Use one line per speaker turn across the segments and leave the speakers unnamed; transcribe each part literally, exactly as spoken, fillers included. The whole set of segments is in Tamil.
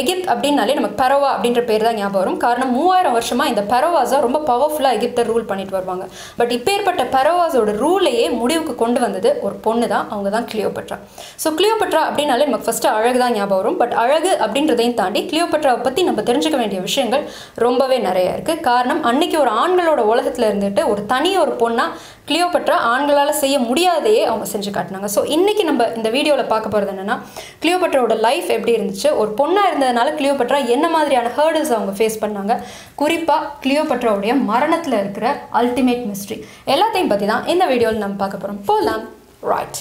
எகிப்த் அப்படின்னாலே நமக்கு பரோவா அப்படின்ற பேர் தான் ஞாபகம் வரும். காரணம் மூவாயிரம் வருஷமாக இந்த பரோவாஸை ரொம்ப பவர்ஃபுல்லாக எகிப்தை ரூல் பண்ணிட்டு வருவாங்க. பட் இப்பேற்பட்ட பரோவாஸோட ரூலையே முடிவுக்கு கொண்டு வந்தது ஒரு பொண்ணு தான், அவங்க தான் கிளியோபட்ரா. ஸோ கிளியோபட்ரா அப்படின்னாலே நமக்கு ஃபஸ்ட்டு அழகு தான் ஞாபகம் வரும். பட் அழகு அப்படின்றதையும் தாண்டி கிளியோபட்ராவை பற்றி நம்ம தெரிஞ்சுக்க வேண்டிய விஷயங்கள் ரொம்பவே நிறைய இருக்குது. காரணம் அன்னைக்கு ஒரு ஆண்களோட உலகத்தில் இருந்துட்டு ஒரு தனி ஒரு பொண்ணாக கிளியோபட்ரா ஆண்களால் செய்ய முடியாதையே அவங்க செஞ்சு காட்டினாங்க. ஸோ இன்றைக்கி நம்ம இந்த வீடியோவில் பார்க்க போகிறது என்னென்னா, கிளியோபட்ராவோட லைஃப் எப்படி இருந்துச்சு, ஒரு பொண்ணாக இருந்ததுனால கிளியோபட்ரா என்ன மாதிரியான ஹர்டில்ஸ் அவங்க ஃபேஸ் பண்ணாங்க, குறிப்பாக கிளியோபட்ராவுடைய மரணத்தில் இருக்கிற அல்டிமேட் மிஸ்ட்ரி எல்லாத்தையும் பற்றி தான் இந்த வீடியோவில் நம்ம பார்க்க போகிறோம். போகலாம். ரைட்.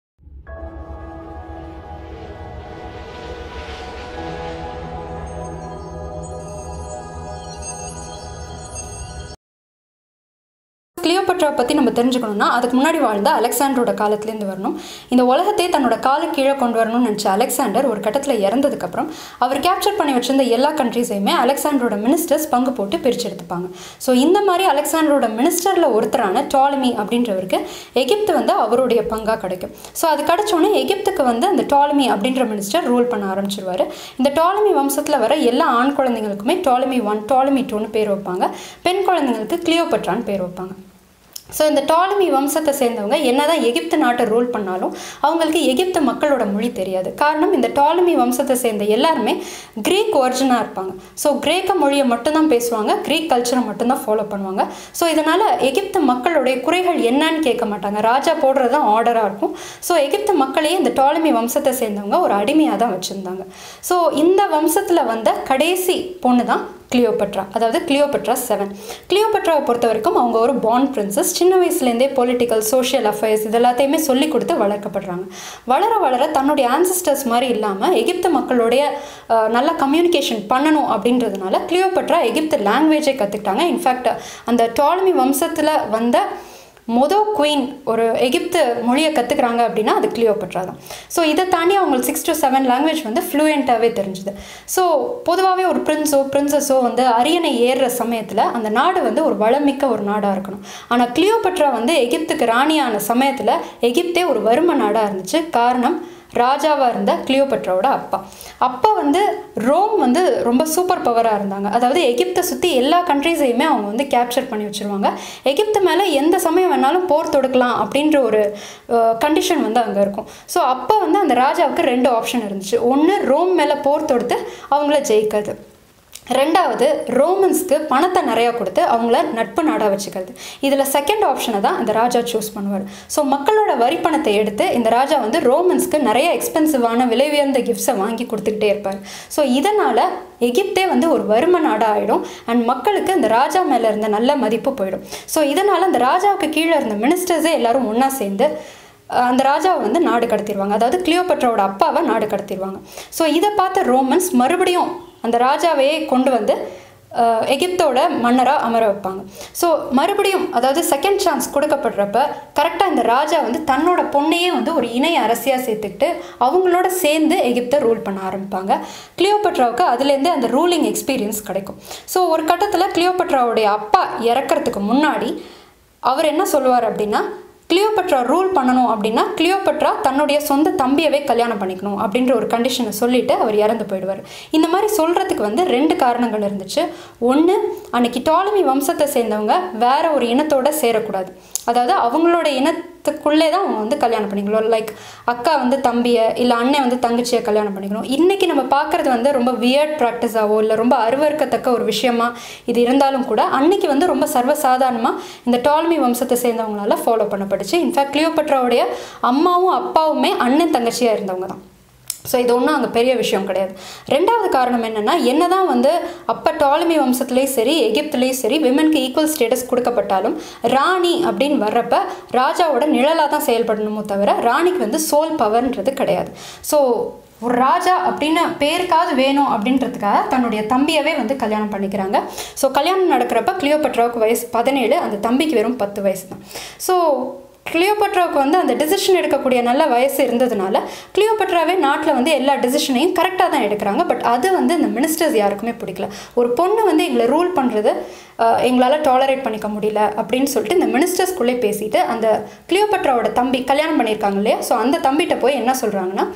கிளியோபட்ரா பற்றி நம்ம தெரிஞ்சுக்கணும்னா அதுக்கு முன்னாடி வாழ்ந்த அலெக்சாண்டரோட காலத்துலேருந்து வரணும். இந்த உலகத்தையே தன்னோட காலு கீழே கொண்டு வரணும்னு நினச்ச அலெக்சாண்டர் ஒரு கட்டத்தில் இறந்ததுக்கப்புறம் அவர் கேப்சர் பண்ணி வச்சிருந்த எல்லா கண்ட்ரீஸையுமே அலெக்சாண்டரோட மினிஸ்டர்ஸ் பங்கு போட்டு பிரித்து எடுத்துப்பாங்க. ஸோ இந்த மாதிரி அலெக்சாண்டரோட மினிஸ்டரில் ஒருத்தரான டாலமி அப்படின்றவருக்கு எகிப்து வந்து அவருடைய பங்காக கிடைக்கும். ஸோ அது கிடைச்சோன்னே எகிப்துக்கு வந்து அந்த டாலமி அப்படின்ற மினிஸ்டர் ரூல் பண்ண ஆரம்பிச்சிருவார். இந்த டாலமி வம்சத்தில் வர எல்லா ஆண் குழந்தைங்களுக்குமே டாலமி ஒன் டாலமி டூன்னு பேர் வைப்பாங்க. பெண் குழந்தைங்களுக்கு கிளியோபட்ரான்னு பேர் வைப்பாங்க. ஸோ இந்த டாலமி வம்சத்தை சேர்ந்தவங்க என்ன தான் எகிப்து நாட்டை ரூல் பண்ணாலும் அவங்களுக்கு எகிப்து மக்களோட மொழி தெரியாது. காரணம் இந்த டாலமி வம்சத்தை சேர்ந்த எல்லாருமே கிரீக் ஒரிஜினாக இருப்பாங்க. ஸோ கிரேக்க மொழியை மட்டும்தான் பேசுவாங்க, கிரீக் கல்ச்சரை மட்டும்தான் ஃபாலோ பண்ணுவாங்க. ஸோ இதனால் எகிப்து மக்களுடைய குறைகள் என்னன்னு கேட்க மாட்டாங்க, ராஜா போடுறது தான் ஆர்டராக இருக்கும். ஸோ எகிப்து மக்களையே இந்த டாலமி வம்சத்தை சேர்ந்தவங்க ஒரு அடிமையாக தான் வச்சுருந்தாங்க. ஸோ இந்த வம்சத்தில் வந்த கடைசி பொண்ணு தான் கிளியோபட்ரா, அதாவது கிளியோபட்ரா செவன். கிளியோபட்ராவை பொறுத்த வரைக்கும் அவங்க ஒரு பாண்ட் பிரின்சஸ். சின்ன வயசுலேருந்தே பொலிட்டிக்கல் சோஷியல் அஃபேர்ஸ் இது எல்லாத்தையுமே சொல்லி கொடுத்து வளர்க்கப்படுறாங்க. வளர வளர தன்னுடைய ஆன்சிஸ்டர்ஸ் மாதிரி இல்லாமல் எகிப்து மக்களுடைய நல்லா கம்யூனிகேஷன் பண்ணணும் அப்படின்றதுனால கிளியோபட்ரா எகிப்து லாங்குவேஜை கற்றுக்கிட்டாங்க. இன்ஃபேக்ட் அந்த டாலமி வம்சத்தில் வந்த மொதல் குயின் ஒரு எகிப்து மொழியை கற்றுக்குறாங்க அப்படின்னா அது கிளியோபட்ரா தான். ஸோ இதை தாண்டி அவங்களுக்கு சிக்ஸ் டு செவன் லாங்குவேஜ் வந்து ஃப்ளூயண்ட்டாகவே தெரிஞ்சுது. ஸோ பொதுவாகவே ஒரு பிரின்ஸோ பிரின்சஸோ வந்து அரியணை ஏறுற சமயத்தில் அந்த நாடு வந்து ஒரு வளமிக்க ஒரு நாடாக இருக்கணும். ஆனால் கிளியோபட்ரா வந்து எகிப்துக்கு ராணியான சமயத்தில் எகிப்தே ஒரு வறும நாடாக இருந்துச்சு. காரணம் ராஜாவாக இருந்த கிளியோபட்ராவோட அப்பா அப்பா வந்து ரோம் வந்து ரொம்ப சூப்பர் பவராக இருந்தாங்க. அதாவது எகிப்தை சுற்றி எல்லா கண்ட்ரீஸையுமே அவங்க வந்து கேப்சர் பண்ணி வச்சுருவாங்க. எகிப்து மேலே எந்த சமயம் வேணாலும் போர் தொடுக்கலாம் அப்படின்ற ஒரு கண்டிஷன் வந்து அங்கே இருக்கும். ஸோ அப்போ வந்து அந்த ராஜாவுக்கு ரெண்டு ஆப்ஷன் இருந்துச்சு. ஒன்று ரோம் மேலே போர் தொடுத்து அவங்கள ஜெயிக்கிறது, ரெண்டாவது ரோமன்ஸ்க்கு பணத்தை நிறையா கொடுத்து அவங்கள நட்பு நாடாக வச்சுக்கிறது. இதில் செகண்ட் ஆப்ஷனை தான் இந்த ராஜா சூஸ் பண்ணுவார். ஸோ மக்களோட வரி பணத்தை எடுத்து இந்த ராஜா வந்து ரோமன்ஸ்க்கு நிறைய எக்ஸ்பென்சிவான விலை உயர்ந்த கிஃப்ட்ஸை வாங்கி கொடுத்துக்கிட்டே இருப்பார். ஸோ இதனால் எகிப்தே வந்து ஒரு வறும நாடாக ஆகிடும் அண்ட் மக்களுக்கு இந்த ராஜா மேலே இருந்த நல்ல மதிப்பு போயிடும். ஸோ இதனால் அந்த ராஜாவுக்கு கீழே இருந்த மினிஸ்டர்ஸே எல்லாரும் ஒன்றா சேர்ந்து அந்த ராஜாவை வந்து நாடு கடத்திடுவாங்க. அதாவது கிளியோபட்ராவோட அப்பாவை நாடு கடத்திடுவாங்க. ஸோ இதை பார்த்த ரோமன்ஸ் மறுபடியும் அந்த ராஜாவையே கொண்டு வந்து எகிப்தோட மன்னராக அமர வைப்பாங்க. ஸோ மறுபடியும் அதாவது செகண்ட் சான்ஸ் கொடுக்கப்படுறப்ப கரெக்டாக இந்த ராஜா வந்து தன்னோட பொண்ணையே வந்து ஒரு இணை அரசியாக சேர்த்துக்கிட்டு அவங்களோட சேர்ந்து எகிப்தை ரூல் பண்ண ஆரம்பிப்பாங்க. கிளியோபட்ராவுக்கு அதுலேருந்தே அந்த ரூலிங் எக்ஸ்பீரியன்ஸ் கிடைக்கும். ஸோ ஒரு கட்டத்தில் கிளியோபட்ராவுடைய அப்பா இறக்கிறதுக்கு முன்னாடி அவர் என்ன சொல்லுவார் அப்படின்னா, கிளியோபட்ரா ரூல் பண்ணணும் அப்படின்னா கிளியோபட்ரா தன்னுடைய சொந்த தம்பியவே கல்யாணம் பண்ணிக்கணும் அப்படின்ற ஒரு கண்டிஷனை சொல்லிவிட்டு அவர் இறந்து போயிடுவார். இந்த மாதிரி சொல்கிறதுக்கு வந்து ரெண்டு காரணங்கள் இருந்துச்சு. ஒன்று, அன்னைக்கு டாலமி வம்சத்தை சேர்ந்தவங்க வேற ஒரு இனத்தோட சேரக்கூடாது. அதாவது அவங்களோட இனத்துக்குள்ளே தான் அவங்க வந்து கல்யாணம் பண்ணிக்கணும். லைக் அக்கா வந்து தம்பியை இல்லை அண்ணன் வந்து தங்கச்சியை கல்யாணம் பண்ணிக்கணும். இன்றைக்கி நம்ம பார்க்குறது வந்து ரொம்ப வியர்ட் ப்ராக்டிஸாவோ இல்லை ரொம்ப அருவறுக்கத்தக்க ஒரு விஷயமா இது இருந்தாலும் கூட அன்னைக்கு வந்து ரொம்ப சர்வசாதாரணமாக இந்த டாலமி வம்சத்தை சேர்ந்தவங்களால ஃபாலோ பண்ணப்பட்டுச்சு. இன்ஃபேக்ட் கிளியோபட்ராவுடைய அம்மாவும் அப்பாவுமே அண்ணன் தங்கச்சியாக இருந்தவங்க தான். ஸோ இது ஒன்றும் அங்கே பெரிய விஷயம் கிடையாது. ரெண்டாவது காரணம் என்னென்னா, என்ன தான் வந்து அப்போ டாலமி வம்சத்துலேயும் சரி எகிப்துலேயும் சரி விமனுக்கு ஈக்குவல் ஸ்டேட்டஸ் கொடுக்கப்பட்டாலும் ராணி அப்படின்னு வர்றப்ப ராஜாவோட நிழலாக தான் செயல்படணுமோ தவிர ராணிக்கு வந்து சோல் பவர்ன்றது கிடையாது. ஸோ ஒரு ராஜா அப்படின்னு பேருக்காவது வேணும் அப்படின்றதுக்காக தன்னுடைய தம்பியவே வந்து கல்யாணம் பண்ணிக்கிறாங்க. ஸோ கல்யாணம் நடக்கிறப்ப கிளியோபட்ராவுக்கு வயசு பதினேழு, அந்த தம்பிக்கு வெறும் பத்து வயசு தான். ஸோ கிளியோபட்ராவுக்கு வந்து அந்த டிசிஷன் எடுக்கக்கூடிய நல்ல வயசு இருந்ததுனால கிளியோபட்ராவே நாட்டில் வந்து எல்லா டிசிஷனையும் கரெக்டாக தான் எடுக்கிறாங்க. பட் அது வந்து இந்த மினிஸ்டர்ஸ் யாருக்குமே பிடிக்கல. ஒரு பொண்ணு வந்து எங்களை ரூல் பண்ணுறது எங்களால் டாலரேட் பண்ணிக்க முடியல அப்படின்னு சொல்லிட்டு இந்த மினிஸ்டர்ஸ்குள்ளே பேசிட்டு அந்த கிளியோபட்ராவோட தம்பி கல்யாணம் பண்ணியிருக்காங்க இல்லையா, ஸோ அந்த தம்பிகிட்ட போய் என்ன சொல்கிறாங்கன்னா,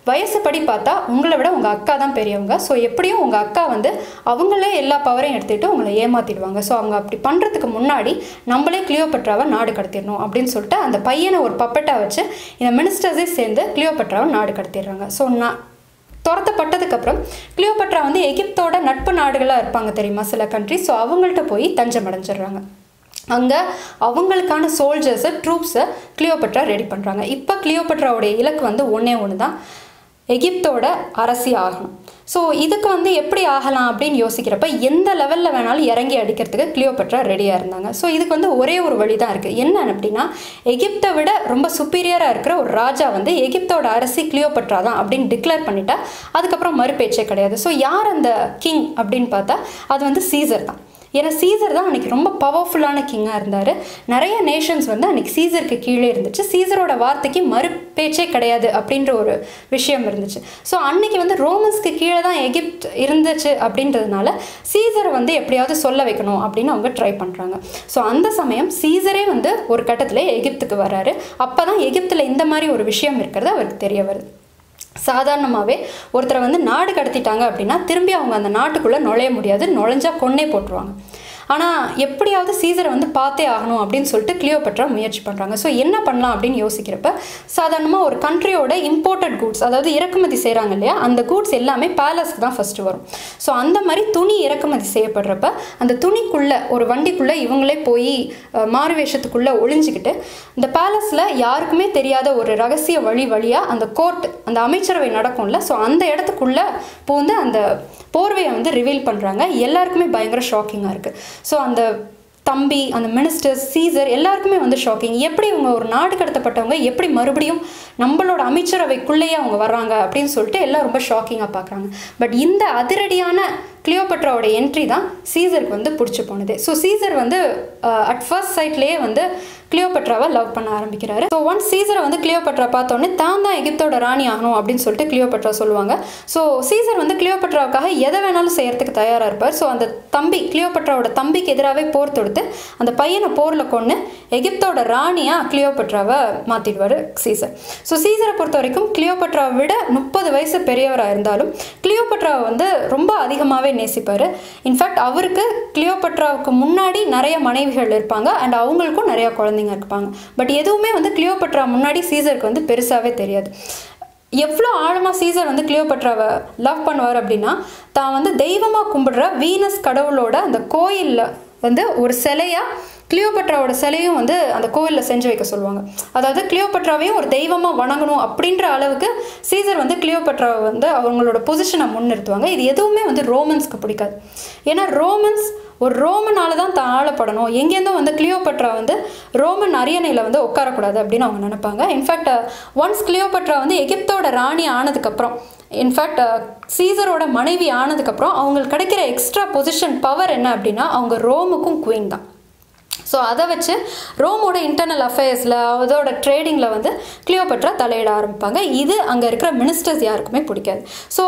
வயசுப்படி பார்த்தா உங்களை விட உங்கள் அக்கா தான் பெரியவங்க. ஸோ எப்படியும் உங்கள் அக்கா வந்து அவங்களே எல்லா பவரையும் எடுத்துகிட்டு உங்களை ஏமாற்றிடுவாங்க. ஸோ அவங்க அப்படி பண்ணுறதுக்கு முன்னாடி நம்மளே கிளியோபட்ராவை நாடு கடத்திடணும் அப்படின்னு சொல்லிட்டு அந்த பையனை ஒரு பப்பட்டாக வச்சு இந்த மினிஸ்டர்ஸே சேர்ந்து கிளியோபட்ராவை நாடு கடத்திடுறாங்க. ஸோ நான் துரத்தப்பட்டதுக்கப்புறம் கிளியோபட்ரா வந்து எகிப்தோட நட்பு நாடுகளாக இருப்பாங்க தெரியுமா சில கண்ட்ரி. ஸோ அவங்கள்ட்ட போய் தஞ்சம் அடைஞ்சிடுறாங்க. அங்கே அவங்களுக்கான சோல்ஜர்ஸை ட்ரூப்ஸை கிளியோபட்ரா ரெடி பண்ணுறாங்க. இப்போ கிளியோபட்ராவுடைய இலக்கு வந்து ஒன்றே ஒன்று தான், எகிப்தோட அரசி ஆகணும். ஸோ இதுக்கு வந்து எப்படி ஆகலாம் அப்படின்னு யோசிக்கிறப்ப எந்த லெவலில் வேணாலும் இறங்கி அடிக்கிறதுக்கு கிளியோபட்ரா ரெடியாக இருந்தாங்க. ஸோ இதுக்கு வந்து ஒரே ஒரு வழி தான் இருக்குது. என்ன அப்படின்னா, எகிப்தை விட ரொம்ப சுப்பீரியராக இருக்கிற ஒரு ராஜா வந்து எகிப்தோட அரசி கிளியோபட்ரா தான் அப்படின்னு டிக்ளேர் பண்ணிட்டா அதுக்கப்புறம் மறுபேச்சே கிடையாது. ஸோ யார் அந்த கிங் அப்படின்னு பார்த்தா அது வந்து சீசர் தான். ஏன்னா சீசர் தான் அன்றைக்கி ரொம்ப பவர்ஃபுல்லான கிங்காக இருந்தார். நிறைய நேஷன்ஸ் வந்து அன்றைக்கி சீசருக்கு கீழே இருந்துச்சு. சீசரோட வார்த்தைக்கு மறுபேச்சே கிடையாது அப்படின்ற ஒரு விஷயம் இருந்துச்சு. ஸோ அன்றைக்கி வந்து ரோமன்ஸ்க்கு கீழே தான் எகிப்த் இருந்துச்சு அப்படின்றதுனால சீசரை வந்து எப்படியாவது சொல்ல வைக்கணும் அப்படின்னு அவங்க ட்ரை பண்ணுறாங்க. ஸோ அந்த சமயம் சீசரே வந்து ஒரு கட்டத்தில் எகிப்துக்கு வர்றாரு. அப்போ தான் எகிப்தில் இந்த மாதிரி ஒரு விஷயம் இருக்கிறது அவருக்கு தெரிய வருது. சாதாரணமாகவே ஒருத்தரை வந்து நாடு கடத்திட்டாங்க அப்படின்னா திரும்பி அவங்க அந்த நாட்டுக்குள்ளே நுழைய முடியாது, நுழைஞ்சா கொன்னே போட்டுருவாங்க. ஆனால் எப்படியாவது சீசரை வந்து பார்த்தே ஆகணும் அப்படின்னு சொல்லிட்டு கிளியோபட்ரா முயற்சி பண்ணுறாங்க. ஸோ என்ன பண்ணலாம் அப்படின்னு யோசிக்கிறப்ப சாதாரணமாக ஒரு கண்ட்ரியோட இம்போர்ட்டட் கூட்ஸ், அதாவது இறக்குமதி செய்கிறாங்க இல்லையா, அந்த கூட்ஸ் எல்லாமே பேலஸ்க்கு தான் ஃபஸ்ட்டு வரும். ஸோ அந்த மாதிரி துணி இறக்குமதி செய்யப்படுறப்ப அந்த துணிக்குள்ளே ஒரு வண்டிக்குள்ளே இவங்களே போய் மாறு வேஷத்துக்குள்ளே ஒளிஞ்சிக்கிட்டு இந்த பேலஸில் யாருக்குமே தெரியாத ஒரு ரகசிய வழி வழியாக அந்த கோர்ட், அந்த அமைச்சரவை நடக்கும்ல, ஸோ அந்த இடத்துக்குள்ளே பூந்து அந்த போர்வையை வந்து ரிவீல் பண்ணுறாங்க. எல்லாருக்குமே பயங்கர ஷாக்கிங்காக இருக்குது. ஸோ அந்த தம்பி, அந்த மினிஸ்டர்ஸ், சீசர் எல்லாருக்குமே வந்து ஷாக்கிங். எப்படி இவங்க ஒரு நாடு கடத்தப்பட்டவங்க எப்படி மறுபடியும் நம்மளோட அமைச்சரவைக்குள்ளேயே அவங்க வர்றாங்க அப்படின்னு சொல்லிட்டு எல்லாம் ரொம்ப ஷாக்கிங்காக பார்க்குறாங்க. பட் இந்த அதிரடியான கிளியோபட்ராவோட என்ட்ரி தான் சீசருக்கு வந்து பிடிச்சி போனது. ஸோ சீசர் வந்து அட் ஃபர்ஸ்ட் சைட்லேயே வந்து கிளியோபட்ராவை லவ் பண்ண ஆரம்பிக்கிறாரு. ஸோ ஒன்ஸ் சீசரை வந்து கிளியோபட்ரா பார்த்தோன்னே தான் தான் எகிப்தோட ராணி ஆகணும் அப்படின்னு சொல்லிட்டு கிளியோபட்ரா சொல்லுவாங்க. ஸோ சீசர் வந்து கிளியோபட்ராவுக்காக எதை வேணாலும் செய்யறதுக்கு தயாராக இருப்பார். ஸோ அந்த தம்பி, கிளியோபட்ராவோட தம்பிக்கு எதிராகவே போர் தொடுத்து அந்த பையனை போரில் கொண்டு எகிப்தோட ராணியாக கிளியோபட்ராவை மாற்றிடுவார் சீசர். ஸோ சீசரை பொறுத்த வரைக்கும் கிளியோபட்ராவை விட முப்பது வயசு பெரியவராக இருந்தாலும் கிளியோபட்ராவை வந்து ரொம்ப அதிகமாகவே நேசிப்பார். இன்ஃபேக்ட் அவருக்கு கிளியோபட்ராவுக்கு முன்னாடி நிறைய மனைவிகள் இருப்பாங்க அண்ட் அவங்களுக்கும் நிறையா குழந்தைங்க இருப்பாங்க. பட் எதுவுமே வந்து கிளியோபட்ரா முன்னாடி சீசருக்கு வந்து பெருசாகவே தெரியாது. எவ்வளோ ஆழமாக சீசர் வந்து கிளியோபட்ராவை லவ் பண்ணுவார் அப்படின்னா, தான் வந்து தெய்வமாக கும்பிடுற வீனஸ் கடவுளோட அந்த கோயிலில் வந்து ஒரு சிலையாக கிளியோபட்ராவோட சிலையும் வந்து அந்த கோவிலில் செஞ்சு வைக்க சொல்லுவாங்க. அதாவது கிளியோபட்ராவையும் ஒரு தெய்வமாக வணங்கணும் அப்படின்ற அளவுக்கு சீசர் வந்து கிளியோபட்ராவை வந்து அவங்களோட பொசிஷனை முன்னிறுத்துவாங்க. இது எதுவுமே வந்து ரோமன்ஸ்க்கு பிடிக்காது. ஏன்னா ரோமன்ஸ் ஒரு ரோமனால தான் தான் ஆளப்படணும், எங்கேருந்தோ வந்து கிளியோபட்ரா வந்து ரோமன் அரியணையில் வந்து உட்காரக்கூடாது அப்படின்னு அவங்க நினைப்பாங்க. இன்ஃபேக்ட் ஒன்ஸ் கிளியோபட்ரா வந்து எகிப்தோட ராணி ஆனதுக்கப்புறம், இன்ஃபேக்ட் சீசரோட மனைவி ஆனதுக்கப்புறம் அவங்களுக்கு கிடைக்கிற எக்ஸ்ட்ரா பொசிஷன் பவர் என்ன அப்படின்னா அவங்க ரோமுக்கும் குவீன் தான். ஸோ அதை வச்சு ரோமோட இன்டர்னல் அஃபேர்ஸில் அதோட ட்ரேடிங்கில் வந்து கிளியோபட்ரா தலையிட ஆரம்பிப்பாங்க. இது அங்கே இருக்கிற மினிஸ்டர்ஸ் யாருக்குமே பிடிக்காது. ஸோ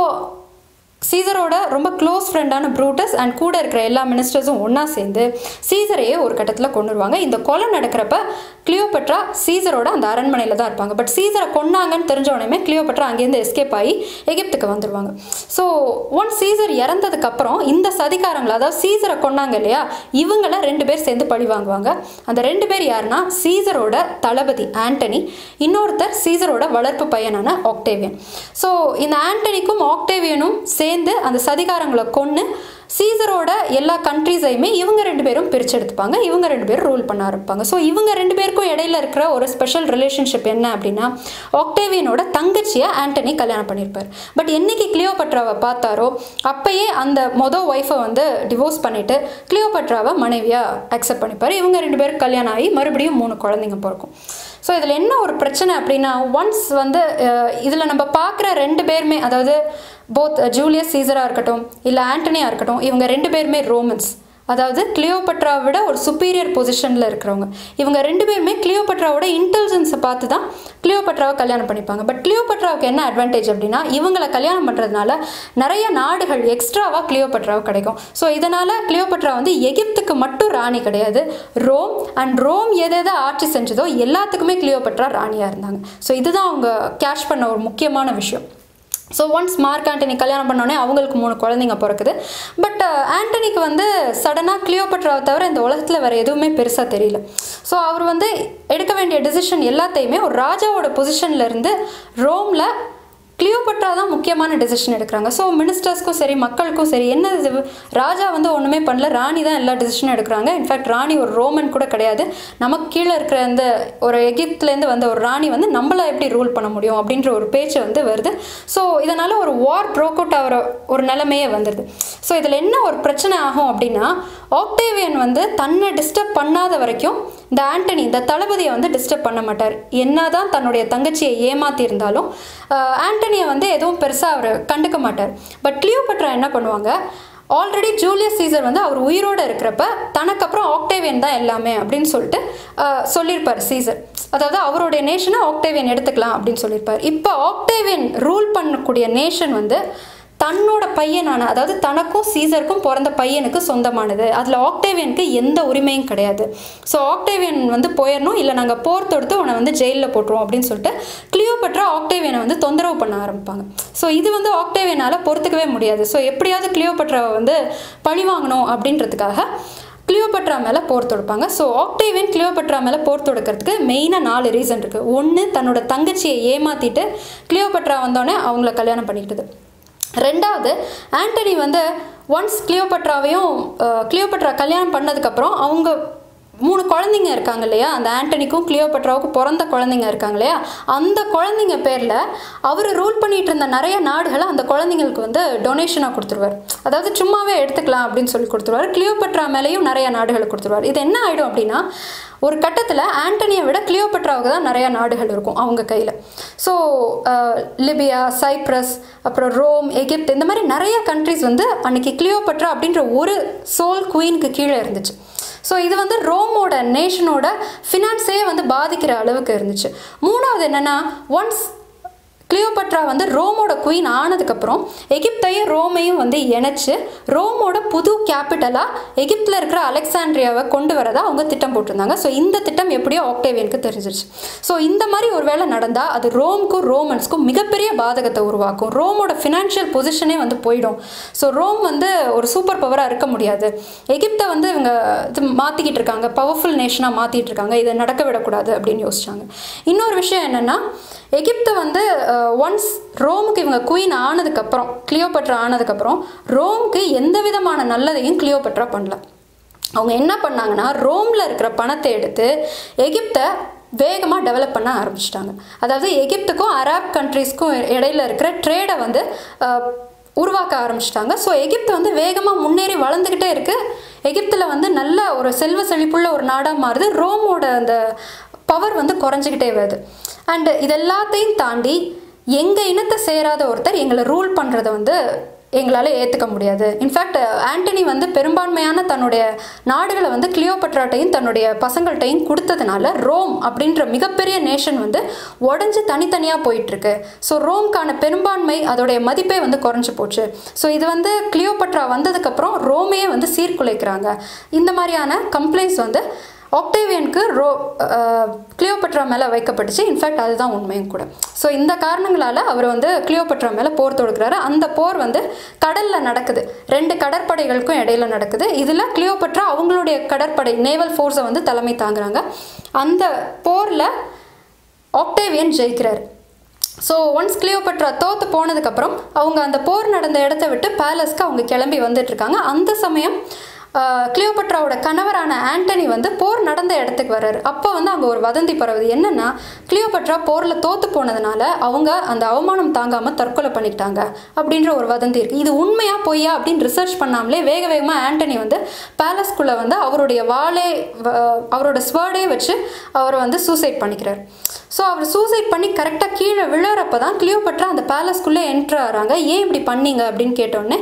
சீசரோட ரொம்ப க்ளோஸ் ஃப்ரெண்டான ப்ரூட்டஸ் அண்ட் கூட இருக்கிற எல்லா மினிஸ்டர்ஸும் ஒன்றா சேர்ந்து சீசரையே ஒரு கட்டத்தில் கொண்டுருவாங்க. இந்த கொலை நடக்கிறப்ப கிளியோபட்ரா சீசரோட அந்த அரண்மனையில் தான் இருப்பாங்க. பட் சீசரை கொன்னாங்கன்னு தெரிஞ்ச உடனே கிளியோபட்ரா அங்கேருந்து எஸ்கேப் ஆகி எகிப்துக்கு வந்துடுவாங்க. ஸோ ஒன் சீசர் இறந்ததுக்கப்புறம் இந்த சதிகாரங்களை, அதாவது சீசரை கொன்னாங்க இல்லையா, இவங்களை ரெண்டு பேர் சேர்ந்து பழி வாங்குவாங்க. அந்த ரெண்டு பேர் யாருன்னா சீசரோட தளபதி ஆண்டனி, இன்னொருத்தர் சீசரோட வளர்ப்பு பையனான ஆக்டேவியன். ஸோ இந்த ஆண்டனிக்கும் ஆக்டேவியனும் சேர்ந்து அந்த சதிகாரங்களை கொன்று சீசரோட எல்லா கண்ட்ரீஸையுமே இவங்க ரெண்டு பேரும் பிரித்து எடுத்துப்பாங்க. இவங்க ரெண்டு பேரும் ரூல் பண்ண ஆரம்பிப்பாங்க. ஸோ இவங்க ரெண்டு பேருக்கும் இடையில இருக்கிற ஒரு ஸ்பெஷல் ரிலேஷன்ஷிப் என்ன அப்படின்னா, ஆக்டேவியனோட தங்கச்சியை ஆண்டனி கல்யாணம் பண்ணியிருப்பார். பட் என்னைக்கு கிளியோபட்ராவை பார்த்தாரோ அப்பயே அந்த மொதல் ஒய்ஃபை வந்து டிவோர்ஸ் பண்ணிவிட்டு கிளியோபட்ராவை மனைவியாக அக்செப்ட் பண்ணிப்பார். இவங்க ரெண்டு பேருக்கு கல்யாணம் ஆகி மறுபடியும் மூணு குழந்தைங்க பிறக்கும். ஸோ இதில் என்ன ஒரு பிரச்சனை அப்படின்னா, ஒன்ஸ் வந்து இதில் நம்ம பார்க்குற ரெண்டு பேருமே, அதாவது போத் ஜூலியஸ் சீசராக இருக்கட்டும் இல்லை ஆண்டனியாக இருக்கட்டும், இவங்க ரெண்டு பேருமே ரோமன்ஸ். அதாவது கிளியோபட்ராவை விட ஒரு சுப்பீரியர் பொசிஷனில் இருக்கிறவங்க. இவங்க ரெண்டு பேருமே கிளியோபட்ராவோட இன்டெலிஜென்ஸை பார்த்து தான் கிளியோபட்ராவை கல்யாணம் பண்ணிப்பாங்க. பட் கிளியோபட்ராவுக்கு என்ன அட்வான்டேஜ் அப்படின்னா, இவங்களை கல்யாணம் பண்ணுறதுனால நிறைய நாடுகள் எக்ஸ்ட்ராவாக கிளியோபட்ராவுக்கு கிடைக்கும். ஸோ இதனால் கிளியோபட்ரா வந்து எகிப்துக்கு மட்டும் ராணி கிடையாது, ரோம் அண்ட் ரோம் எதை எதை ஆட்சி செஞ்சதோ எல்லாத்துக்குமே கிளியோபட்ரா ராணியாக இருந்தாங்க. ஸோ இதுதான் அவங்க கேஷ் பண்ண ஒரு முக்கியமான விஷயம். ஸோ ஒன்ஸ் மார்க் ஆண்டனி கல்யாணம் பண்ணோடனே அவங்களுக்கு மூணு குழந்தைங்க பிறக்குது. பட் ஆண்டனிக்கு வந்து சடனாக கிளியோபட்ராவை தவிர இந்த உலகத்தில் வேறு எதுவுமே பெருசாக தெரியல. ஸோ அவர் வந்து எடுக்க வேண்டிய டிசிஷன் எல்லாத்தையுமே ஒரு ராஜாவோட பொசிஷனில் இருந்து ரோமில் கிளியோபட்ரா தான் முக்கியமான டெசிஷன் எடுக்கிறாங்க. ஸோ மினிஸ்டர்ஸ்க்கும் சரி மக்களுக்கும் சரி என்ன இது, ராஜா வந்து ஒன்றுமே பண்ணல, ராணி தான் எல்லா டெசிஷனும் எடுக்கிறாங்க. இன்ஃபேக்ட் ராணி ஒரு ரோமன் கூட கிடையாது, நமக்கு கீழே இருக்கிற அந்த ஒரு எகிப்துலேருந்து வந்த ஒரு ராணி வந்து நம்மளை எப்படி ரூல் பண்ண முடியும் அப்படின்ற ஒரு பேச்சு வந்து வருது. ஸோ இதனால் ஒரு வார் ப்ரோக் அவுட் ஆகிற ஒரு நிலைமையே வந்துடுது. ஸோ இதில் என்ன ஒரு பிரச்சனை ஆகும் அப்படின்னா, ஆக்டேவியன் வந்து தன்னை டிஸ்டர்ப் பண்ணாத வரைக்கும் இந்த ஆண்டனி இந்த தளபதியை வந்து டிஸ்டர்ப் பண்ண மாட்டார். என்ன தான் தன்னுடைய தங்கச்சியை ஏமாற்றி இருந்தாலும் ஆண்டனியை வந்து எதுவும் பெருசாக அவர் கண்டுக்க மாட்டார். பட் கிளியோபட்ரா என்ன பண்ணுவாங்க, ஆல்ரெடி ஜூலியஸ் சீசர் வந்து அவர் உயிரோடு இருக்கிறப்ப தனக்கப்புறம் ஆக்டேவியன் தான் எல்லாமே அப்படின்னு சொல்லிட்டு சொல்லியிருப்பார் சீசர். அதாவது அவருடைய நேஷனை ஆக்டேவியன் எடுத்துக்கலாம் அப்படின்னு சொல்லியிருப்பார். இப்போ ஆக்டேவியன் ரூல் பண்ணக்கூடிய நேஷன் வந்து தன்னோட பையனான, அதாவது தனக்கும் சீசருக்கும் பிறந்த பையனுக்கு சொந்தமானது. அதில் ஆக்டேவியனுக்கு எந்த உரிமையும் கிடையாது. ஸோ ஆக்டேவியன் வந்து போயிடணும், இல்லை நாங்கள் போர் தொடுத்து உன்னை வந்து ஜெயிலில் போட்டுருவோம் அப்படின்னு சொல்லிட்டு கிளியோபட்ரா ஆக்டேவியனை வந்து தொந்தரவு பண்ண ஆரம்பிப்பாங்க. ஸோ இது வந்து ஆக்டேவியனால் பொறுத்துக்கவே முடியாது. ஸோ எப்படியாவது கிளியோபட்ராவை வந்து பழி வாங்கணும் அப்படின்றதுக்காக கிளியோபட்ரா மேலே போர் தொடுப்பாங்க. ஸோ ஆக்டேவியன் கிளியோபட்ரா மேலே போர் தொடுக்கிறதுக்கு மெயினாக நாலு ரீசன் இருக்குது. ஒன்று, தன்னோட தங்கச்சியை ஏமாற்றிட்டு கிளியோபட்ரா வந்தோடனே அவங்கள கல்யாணம் பண்ணிக்கிட்டது. ரெண்டாவது, ஆண்டனி வந்து ஒன்ஸ் கிளியோபட்ராவையும் கிளியோபட்ரா கல்யாணம் பண்ணதுக்கப்புறம் அவங்க மூணு குழந்தைங்க இருக்காங்க இல்லையா, அந்த ஆண்டனிக்கும் கிளியோபட்ராவுக்கும் பிறந்த குழந்தைங்க இருக்காங்க இல்லையா, அந்த குழந்தைங்க பேரில் அவர் ரூல் பண்ணிகிட்டு இருந்த நிறைய நாடுகளை அந்த குழந்தைங்களுக்கு வந்து டொனேஷனாக கொடுத்துருவார். அதாவது சும்மாவே எடுத்துக்கலாம் அப்படின்னு சொல்லி கொடுத்துருவார். கிளியோபட்ரா மேலேயும் நிறைய நாடுகளை கொடுத்துருவார். இது என்ன ஆகிடும் அப்படின்னா, ஒரு கட்டத்தில் ஆண்டனியை விட கிளியோபட்ராவுக்கு தான் நிறையா நாடுகள் இருக்கும் அவங்க கையில். ஸோ லிபியா, சைப்ரஸ், அப்புறம் ரோம், எகிப்து, இந்த மாதிரி நிறைய கண்ட்ரிஸ் வந்து அன்றைக்கி கிளியோபட்ரா அப்படின்ற ஒரு சோல் குயினுக்கு கீழே இருந்துச்சு. ஸோ இது வந்து ரோமோட நேஷனோட ஃபினான்ஸே வந்து பாதிக்கிற அளவுக்கு இருந்துச்சு. மூணாவது என்னென்னா, ஒன்ஸ் கிளியோபட்ரா வந்து ரோமோட குயின் ஆனதுக்கப்புறம் எகிப்தையும் ரோமையும் வந்து இணைச்சு ரோமோட புது கேபிட்டலாக எகிப்தில் இருக்கிற அலெக்சாண்ட்ரியாவை கொண்டு வரதா அவங்க திட்டம் போட்டிருந்தாங்க. ஸோ இந்த திட்டம் எப்படியோ ஆக்டேவியனுக்கு தெரிஞ்சிருச்சு. ஸோ இந்த மாதிரி ஒரு வேளை நடந்தால் அது ரோமுக்கும் ரோமன்ஸ்க்கும் மிகப்பெரிய பாதகத்தை உருவாக்கும். ரோமோட ஃபினான்ஷியல் பொசிஷனே வந்து போயிடும். ஸோ ரோம் வந்து ஒரு சூப்பர் பவராக இருக்க முடியாது. எகிப்தை வந்து இவங்க இது மாற்றிக்கிட்டு இருக்காங்க, பவர்ஃபுல் நேஷனாக மாற்றிட்டு இருக்காங்க, இதை நடக்க விடக்கூடாது அப்படின்னு யோசிச்சாங்க. இன்னொரு விஷயம் என்னென்னா, எகிப்தை வந்து ஒன்ஸ் ரோமுக்கு இவங்க குயின் ஆனதுக்கப்புறம், கிளியோபட்ரா ஆனதுக்கப்புறம் ரோமுக்கு எந்த விதமான நல்லதையும் கிளியோபட்ரா பண்ணல. அவங்க என்ன பண்ணாங்கன்னா, ரோமில் இருக்கிற பணத்தை எடுத்து எகிப்தை வேகமாக டெவலப் பண்ண ஆரம்பிச்சிட்டாங்க. அதாவது எகிப்துக்கும் அரப் கண்ட்ரீஸ்க்கும் இடையில இருக்கிற ட்ரேடை வந்து உருவாக்க ஆரம்பிச்சிட்டாங்க. ஸோ எகிப்து வந்து வேகமாக முன்னேறி வளர்ந்துக்கிட்டே இருக்குது. எகிப்தில் வந்து நல்ல ஒரு செல்வ செழிப்புள்ள ஒரு நாடாக மாறுது. ரோமோட அந்த பவர் வந்து குறைஞ்சிக்கிட்டே வருது. அண்டு இது எல்லாத்தையும் தாண்டி எங்கள் இனத்தை சேராத ஒருத்தர் எங்களை ரூல் பண்ணுறதை வந்து எங்களால் ஏற்றுக்க முடியாது. இன்ஃபேக்ட் ஆண்டனி வந்து பெரும்பான்மையான தன்னுடைய நாடுகளை வந்து கிளியோபட்ராட்டையும் தன்னுடைய பசங்கள்கிட்டையும் கொடுத்ததுனால ரோம் அப்படின்ற மிகப்பெரிய நேஷன் வந்து உடஞ்சி தனித்தனியாக போயிட்டுருக்கு. ஸோ ரோம்கான பெரும்பான்மை அதோடைய மதிப்பே வந்து குறைஞ்சி போச்சு. ஸோ இது வந்து கிளியோபட்ரா வந்ததுக்கப்புறம் ரோமையே வந்து சீர்குலைக்கிறாங்க. இந்த மாதிரியான கம்ப்ளைண்ட்ஸ் வந்து ஆக்டேவியனுக்கு ரோ கிளியோபட்ரா மேலே வைக்கப்பட்டுச்சு. இன்ஃபேக்ட் அதுதான் உண்மையும் கூட. ஸோ இந்த காரணங்களால் அவர் வந்து கிளியோபட்ரா மேலே போர் தொடுக்கிறாரு. அந்த போர் வந்து கடலில் நடக்குது, ரெண்டு கடற்படைகளுக்கும் இடையில நடக்குது. இதில் கிளியோபட்ரா அவங்களுடைய கடற்படை நேவல் ஃபோர்ஸை வந்து தலைமை தாங்குறாங்க. அந்த போரில் ஆக்டேவியன் ஜெயிக்கிறார். ஸோ ஒன்ஸ் கிளியோபட்ரா தோற்று போனதுக்கப்புறம் அவங்க அந்த போர் நடந்த இடத்த விட்டு பேலஸ்க்கு அவங்க கிளம்பி வந்துட்டுருக்காங்க. அந்த சமயம் கிளியோபட்ராவோட கணவரான ஆண்டனி வந்து போர் நடந்த இடத்துக்கு வர்றாரு. அப்போ வந்து அங்கே ஒரு வதந்தி பரவுது. என்னென்னா, கிளியோபட்ரா போரில் தோற்று போனதுனால அவங்க அந்த அவமானம் தாங்காமல் தற்கொலை பண்ணிக்கிட்டாங்க அப்படின்ற ஒரு வதந்தி இருக்குது. இது உண்மையாக பொய்யா அப்படின்னு ரிசர்ச் பண்ணாமலே வேக வேகமாக ஆண்டனி வந்து பேலஸ்குள்ளே வந்து அவருடைய வாளே அவரோட ஸ்வேர்டே வச்சு அவரை வந்து சூசைட் பண்ணிக்கிறார். ஸோ அவர் சூசைட் பண்ணி கரெக்டாக கீழே விழுறப்ப தான் கிளியோபட்ரா அந்த பேலஸ்குள்ளே என்ட்ரு ஆகிறாங்க. ஏன் இப்படி பண்ணீங்க அப்படின்னு கேட்டோடனே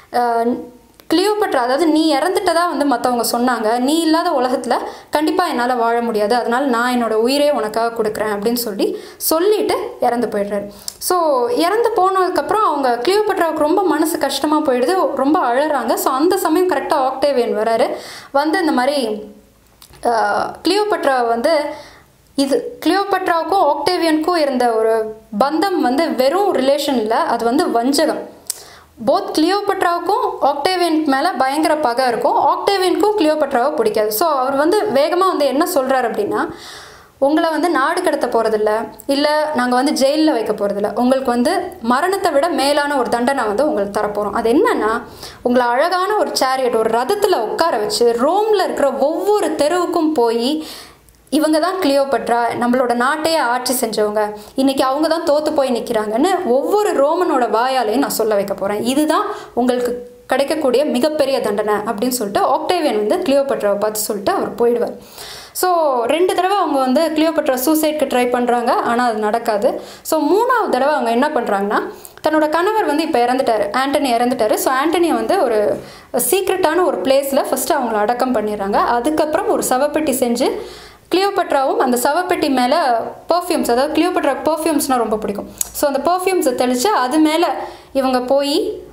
கிளியோபட்ரா, அதாவது நீ இறந்துட்டதா வந்து மற்றவங்க சொன்னாங்க, நீ இல்லாத உலகத்தில் கண்டிப்பாக என்னால் வாழ முடியாது, அதனால் நான் என்னோடய உயிரே உனக்காக கொடுக்குறேன் அப்படின்னு சொல்லி சொல்லிவிட்டு இறந்து போய்டுறாரு. ஸோ இறந்து போனதுக்கப்புறம் அவங்க கிளியோபட்ராவுக்கு ரொம்ப மனசு கஷ்டமாக போயிடுது, ரொம்ப அழறாங்க. ஸோ அந்த சமயம் கரெக்டாக ஆக்டேவியன் வராரு. வந்து இந்த மாதிரி கிளியோபட்ரா வந்து இது கிளியோபட்ராவுக்கும் ஆக்டேவியனுக்கும் இருந்த ஒரு பந்தம் வந்து வெறும் ரிலேஷன் இல்லை, அது வந்து வஞ்சகம். போத் கிளியோபட்ராவுக்கும் ஆக்டேவியனுக்கு மேலே பயங்கர பகை இருக்கும், ஆக்டேவியனுக்கும் கிளியோபட்ராவை பிடிக்காது. ஸோ அவர் வந்து வேகமாக வந்து என்ன சொல்கிறார் அப்படின்னா, உங்களை வந்து நாடு கடத்த போகிறதில்ல, இல்லை நாங்கள் வந்து ஜெயிலில் வைக்க போகிறதில்ல, உங்களுக்கு வந்து மரணத்தை விட மேலான ஒரு தண்டனை வந்து உங்களுக்கு தரப்போகிறோம். அது என்னன்னா, உங்களை அழகான ஒரு சேரியட், ஒரு ரதத்தில் உட்கார வச்சு ரோமில் இருக்கிற ஒவ்வொரு தெருவுக்கும் போய் இவங்க தான் கிளியோபட்ரா, நம்மளோட நாட்டையே ஆட்சி செஞ்சவங்க, இன்றைக்கி அவங்க தான் தோற்று போய் நிற்கிறாங்கன்னு ஒவ்வொரு ரோமனோட வாயாலையும் நான் சொல்ல வைக்க போகிறேன், இதுதான் உங்களுக்கு கிடைக்கக்கூடிய மிகப்பெரிய தண்டனை அப்படின்னு சொல்லிட்டு ஆக்டேவியன் வந்து கிளியோபட்ராவை பார்த்து சொல்லிட்டு அவர் போயிடுவார். ஸோ ரெண்டு தடவை அவங்க வந்து கிளியோபட்ரா சூசைட்க்கு ட்ரை பண்ணுறாங்க, ஆனால் அது நடக்காது. ஸோ மூணாவது தடவை அவங்க என்ன பண்ணுறாங்கன்னா, தன்னோட கணவர் வந்து இப்போ இறந்துட்டார், ஆண்டனி இறந்துட்டார். ஸோ ஆண்டனியை வந்து ஒரு சீக்ரெட்டான ஒரு பிளேஸில் ஃபஸ்ட்டு அவங்கள அடக்கம் பண்ணிடுறாங்க. அதுக்கப்புறம் ஒரு சவப்பெட்டி செஞ்சு கிளியோபட்ராவும் அந்த சவப்பெட்டி மேலே பர்ஃப்யூம்ஸ், அதாவது கிளியோபட்ரா பர்ஃப்யூம்ஸ்னால் ரொம்ப பிடிக்கும், ஸோ அந்த பர்ஃப்யூம்ஸை தெளித்து அது மேலே இவங்க போய்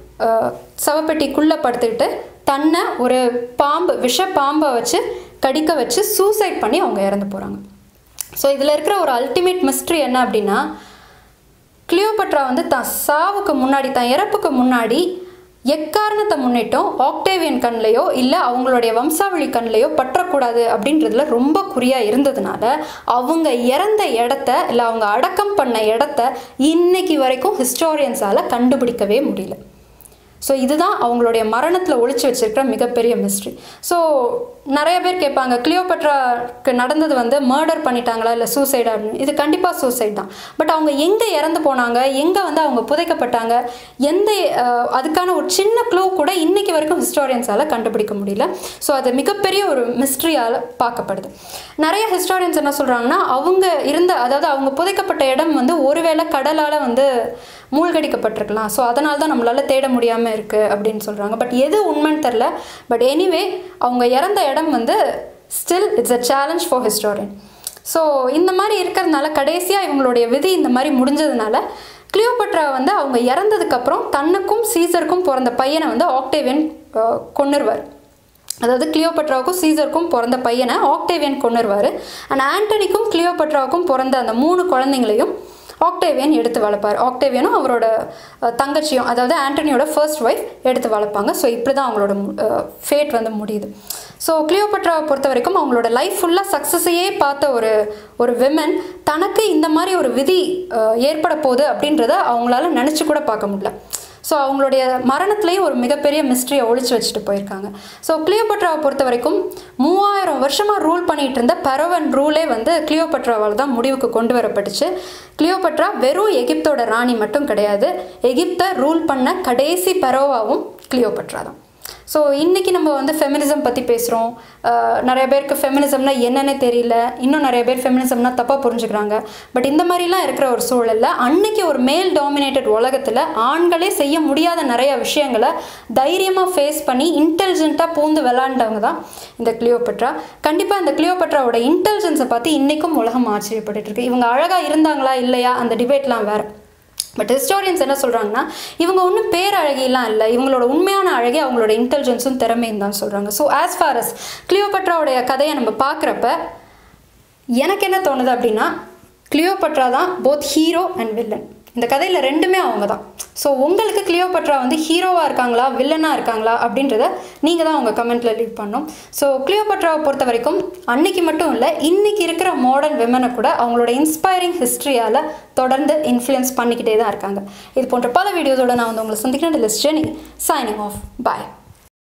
சவப்பெட்டிக்குள்ளே படுத்துக்கிட்டு தன்னை ஒரு பாம்பு, விஷ பாம்பை வச்சு கடிக்க வச்சு சூசைட் பண்ணி அவங்க இறந்து போகிறாங்க. ஸோ இதில் இருக்கிற ஒரு அல்டிமேட் மிஸ்ட்ரி என்ன அப்படின்னா, கிளியோபட்ரா வந்து தான் சாவுக்கு முன்னாடி, தான் இறப்புக்கு முன்னாடி எக்காரணத்தை முன்னிட்டும் ஆக்டேவியன் கண்ணிலையோ இல்லை அவங்களுடைய வம்சாவளி கண்ணிலையோ பற்றக்கூடாது அப்படின்றதுல ரொம்ப குறியாக இருந்ததுனால அவங்க இறந்த இடத்த இல்லை அவங்க அடக்கம் பண்ண இடத்த இன்னைக்கு வரைக்கும் ஹிஸ்டாரியன்ஸால் கண்டுபிடிக்கவே முடியல. ஸோ இதுதான் அவங்களுடைய மரணத்தில் ஒழிச்சு வச்சிருக்கிற மிகப்பெரிய மிஸ்ட்ரி. ஸோ நிறைய பேர் கேட்பாங்க, கிளியோபட்ராக்கு நடந்தது வந்து மர்டர் பண்ணிட்டாங்களா இல்லை சூசைடா அப்படின்னு. இது கண்டிப்பாக சூசைட் தான். பட் அவங்க எங்கே இறந்து போனாங்க, எங்கே வந்து அவங்க புதைக்கப்பட்டாங்க, எந்த அதுக்கான ஒரு சின்ன க்ளூ கூட இன்னைக்கு வரைக்கும் ஹிஸ்டாரியன்ஸால் கண்டுபிடிக்க முடியல. ஸோ அது மிகப்பெரிய ஒரு மிஸ்ட்ரியால் பார்க்கப்படுது. நிறைய ஹிஸ்டாரியன்ஸ் என்ன சொல்கிறாங்கன்னா, அவங்க இருந்த, அதாவது அவங்க புதைக்கப்பட்ட இடம் வந்து ஒருவேளை கடலால் வந்து மூழ்கடிக்கப்பட்டிருக்கலாம், ஸோ அதனால தான் நம்மளால் தேட முடியாமல் இருக்குது அப்படின்னு சொல்கிறாங்க. பட் எது உண்மைன்னு தெரில. பட் எனிவே அவங்க இறந்த இடம் வந்து still it's a challenge for historian. So இந்த மாதிரி இருக்கிறதுனால கடைசியாக இவங்களுடைய விதி இந்த மாதிரி முடிஞ்சதுனால கிளியோபட்ரா வந்து அவங்க இறந்ததுக்கப்புறம் தன்னுக்கும் சீசருக்கும் பிறந்த பையனை வந்து ஆக்டேவியன் கொன்னுருவார். அதாவது கிளியோபட்ராவுக்கும் சீசருக்கும் பிறந்த பையனை ஆக்டேவியன் கொன்னுருவார். அண்ட் ஆண்டனிக்கும் கிளியோபட்ராவுக்கும் பிறந்த அந்த மூணு குழந்தைங்களையும் ஆக்டேவியன் எடுத்து வளர்ப்பார். ஆக்டேவியனும் அவரோட தங்கச்சியும், அதாவது ஆண்டனியோட ஃபர்ஸ்ட் ஒய்ஃப் எடுத்து வளர்ப்பாங்க. ஸோ இப்படி தான் அவங்களோட ஃபேட் வந்து முடியுது. ஸோ கிளியோபட்ராவை பொறுத்த வரைக்கும் அவங்களோட லைஃப் ஃபுல்லாக சக்ஸஸையே பார்த்த ஒரு ஒரு விமன் தனக்கு இந்த மாதிரி ஒரு விதி ஏற்பட போகுது அப்படின்றத அவங்களால நினச்சி கூட பார்க்க முடியல. ஸோ அவங்களுடைய மரணத்துலேயும் ஒரு மிகப்பெரிய மிஸ்ட்ரியை ஒழிச்சு வச்சுட்டு போயிருக்காங்க. ஸோ கிளியோபட்ராவை பொறுத்த வரைக்கும் மூவாயிரம் வருஷமாக ரூல் பண்ணிகிட்டு இருந்த பரவன் ரூலே வந்து கிளியோபட்ராவால் தான் முடிவுக்கு கொண்டு வரப்பட்டுச்சு. கிளியோபட்ரா வெறும் எகிப்தோட ராணி மட்டும் கிடையாது, எகிப்தை ரூல் பண்ண கடைசி பரோவாவும் கிளியோபட்ரா தான். ஸோ இன்றைக்கி நம்ம வந்து ஃபெமினிசம் பற்றி பேசுகிறோம். நிறைய பேருக்கு ஃபெமினிசம்னா என்னென்னே தெரியல, இன்னும் நிறைய பேர் ஃபெமினிசம்னா தப்பாக புரிஞ்சுக்கிறாங்க. பட் இந்த மாதிரிலாம் இருக்கிற ஒரு சூழலில் அன்னைக்கு ஒரு மேல் டாமினேட்டட் உலகத்தில் ஆண்களே செய்ய முடியாத நிறைய விஷயங்களை தைரியமாக ஃபேஸ் பண்ணி இன்டெலிஜென்ட்டாக பூந்து விளாண்டவங்க தான் இந்த கிளியோபட்ரா. கண்டிப்பாக இந்த கிளியோபட்ராவோட இன்டெலிஜென்ஸை பார்த்து இன்றைக்கும் உலகம் ஆச்சரியப்பட்டு இருக்கு. இவங்க அழகாக இருந்தாங்களா இல்லையா அந்த டிபேட்லாம் வேறு. பட் ஹிஸ்டாரியன்ஸ் என்ன சொல்கிறாங்கன்னா, இவங்க ஒன்றும் பேரழகிலாம் இல்லை, இவங்களோட உண்மையான அழகே அவங்களோட இன்டெலிஜென்ஸும் திறமையும் தான் சொல்கிறாங்க. ஸோ ஆஸ் ஃபார் அஸ் கிளியோபட்ராவுடைய கதையை நம்ம பார்க்குறப்ப எனக்கு என்ன தோணுது அப்படின்னா, கிளியோபட்ரா தான் போத் ஹீரோ அண்ட் வில்லன். இந்த கதையில் ரெண்டுமே அவங்க தான். ஸோ உங்களுக்கு கிளியோபட்ரா வந்து ஹீரோவாக இருக்காங்களா வில்லனாக இருக்காங்களா அப்படின்றத நீங்கள் தான் உங்கள் கமெண்ட்டில் லீவ் பண்ணணும். ஸோ கிளியோபட்ராவை பொறுத்த வரைக்கும் அன்னைக்கு மட்டும் இல்லை, இன்றைக்கி இருக்கிற மாடர்ன் விமனை கூட அவங்களோட இன்ஸ்பைரிங் ஹிஸ்ட்ரியால் தொடர்ந்து இன்ஃப்ளூயன்ஸ் பண்ணிக்கிட்டே தான் இருக்காங்க. இது போன்ற பல வீடியோஸோடு நான் வந்து உங்களை சந்திக்கிறேன். This is Jeni signing off. Bye.